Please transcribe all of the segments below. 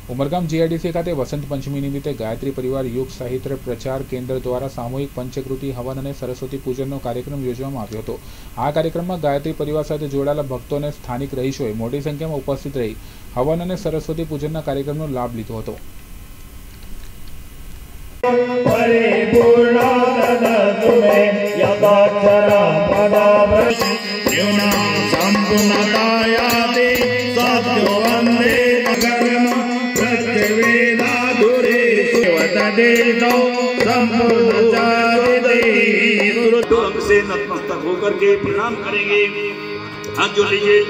Umargam GIDC ખાતે વસંત પંચમી નિમિત્તે ગાયત્રી પરિવાર યુગ સાહિત્ય પ્રચાર કેન્દ્ર દ્વારા સામૂહિક પંચકૃતિ હવન અને સરસ્વતી પૂજનનો કાર્યક્રમ યોજવામાં આવ્યો હતો। આ કાર્યક્રમમાં ગાયત્રી પરિવાર સાથે જોડાયેલા ભક્તો અને સ્થાનિક રહીશોએ મોટી સંખ્યામાં ઉપસ્થિત રહી હવન અને સરસ્વતી પૂજનના કાર્યક્રમનો લાભ લીધો હતો। से नतमस्तक होकर के प्रणाम करेंगे। हाथ जोड़ लीजिए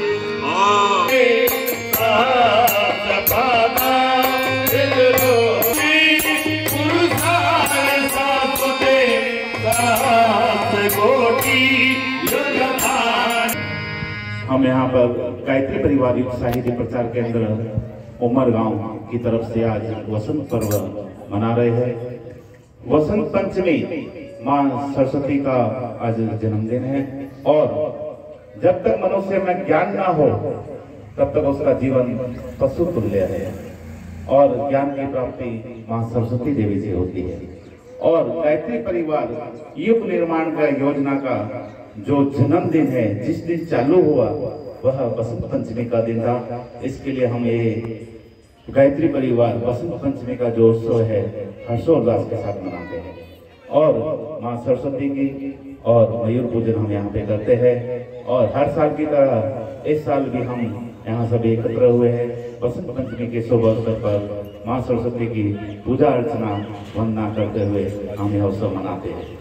हम यहाँ पर गायत्री परिवार युग साहित्य प्रचार केंद्र उमरगांव की तरफ से आज वसंत पर्व मना रहे हैं। वसंत पंचमी माँ सरस्वती का आज जन्मदिन है और जब तक मनुष्य में ज्ञान ना हो तब तक उसका जीवन पशु तुल्य है और ज्ञान की प्राप्ति माँ सरस्वती देवी से होती है। और गायत्री परिवार युग निर्माण का योजना का जो जन्मदिन है, जिस दिन चालू हुआ वह वसंत पंचमी का दिन था। इसके लिए हम ये गायत्री परिवार वसंत पंचमी का जो उत्सव है हर्षोल्लास के साथ मनाते हैं और माँ सरस्वती की और मयूर पूजन हम यहाँ पे करते हैं। और हर साल की तरह इस साल भी हम यहाँ सभी एकत्र हुए हैं। वसंत पंचमी के शुभ अवसर पर माँ सरस्वती की पूजा अर्चना वंदना करते हुए हम यह उत्सव मनाते हैं।